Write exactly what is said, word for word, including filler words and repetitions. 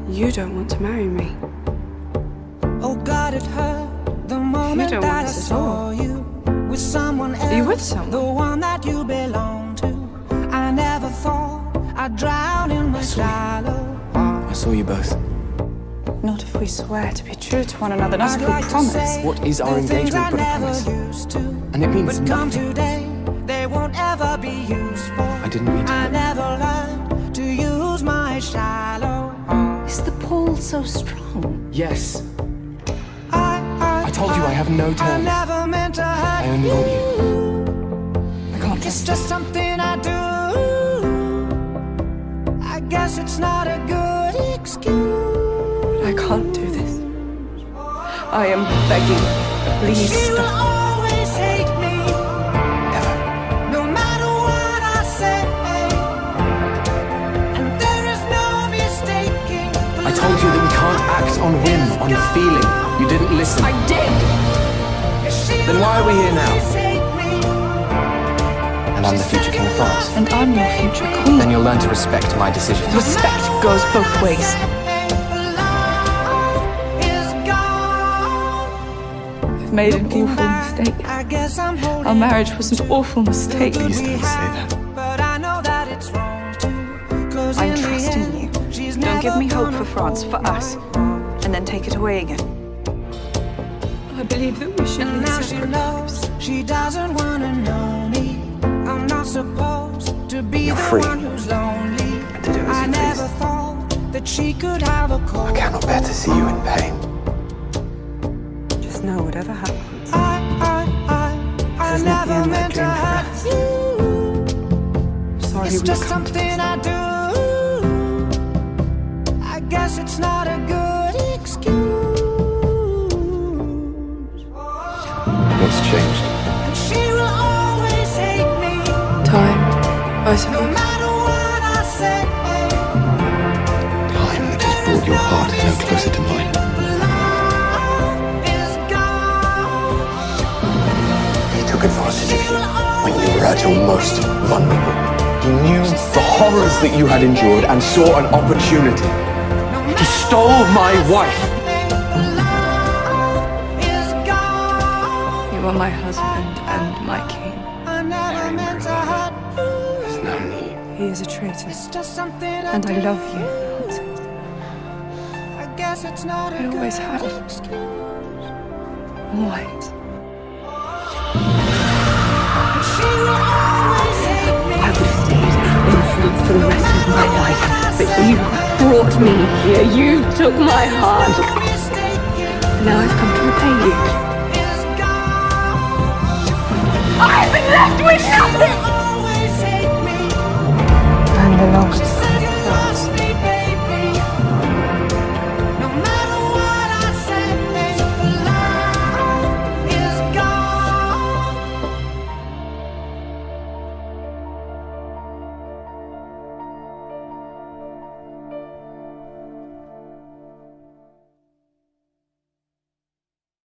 You don't want to marry me. Oh God, it hurt the moment you don't that want I this at saw all. you with someone else. Are you with someone? The one that you belong to. I never thought I'd drown in my shallow heart. I saw you both. Not if we swear to be true to one another, not if we promise. What is our engagement but a promise? And it means but come nothing. Today, they won't ever be useful. I didn't mean to. I never learned to use my shallow heart. Is the pull so strong? Yes. I, I, I told you I have no I terms. never meant to hurt I only want you. I can't It's trust just something I do. I guess it's not a good excuse. I can't do this. I am begging. Please She will stop. always hate me, Never. no matter what I say. And there is no mistaking. I told you that we can't act on whim, on feeling. You didn't listen. I did! Then why are we here now? And I'm the future King of France. And I'm your future queen. Then you'll learn to respect my decisions. Respect goes both ways. I've made an awful mistake. I guess I'm Our marriage was an awful mistake. Please don't say that. But I know that it's wrong too. 'Cause I'm in the trusting end, you. she's Don't give never me hope gonna for France, for hold us, me. and then take it away again. I believe that we should And lead now she separate knows lives. she doesn't wanna know me. I'm not supposed to be You're the free one who's lonely. to do as I you please. never thought that she could have a cold. I cannot bear to see you in pain. Just know whatever happens. I, I, I, I This is not the never end I meant to dreamed for hurt us. you. Sorry It's we just come to something I do. I guess it's not a good excuse. What's changed? And she will always hate me, time. I no suppose. matter what I say. Time that has brought your heart no closer to mine. Love is gone. He took advantage of you when you were at your most vulnerable. He knew the horrors that you had endured and saw an opportunity. He stole my wife. Love is gone. You are my husband and my king. I never meant to hurt you. There's no need. He is a traitor, It's just something I and I do. love you, Francis. I guess it's not a I always good have. excuse. White. She will always hate me. I would have stayed in France for the rest of my life, but you brought me here. You took my heart. Now I've come to repay you. I've been left with nothing! Always hate me. I'm the lost.